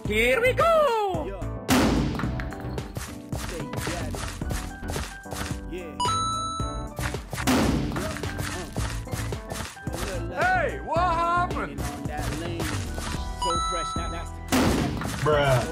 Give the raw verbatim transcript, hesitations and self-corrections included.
Here we go! Hey, what happened? So fresh, now that's Bruh.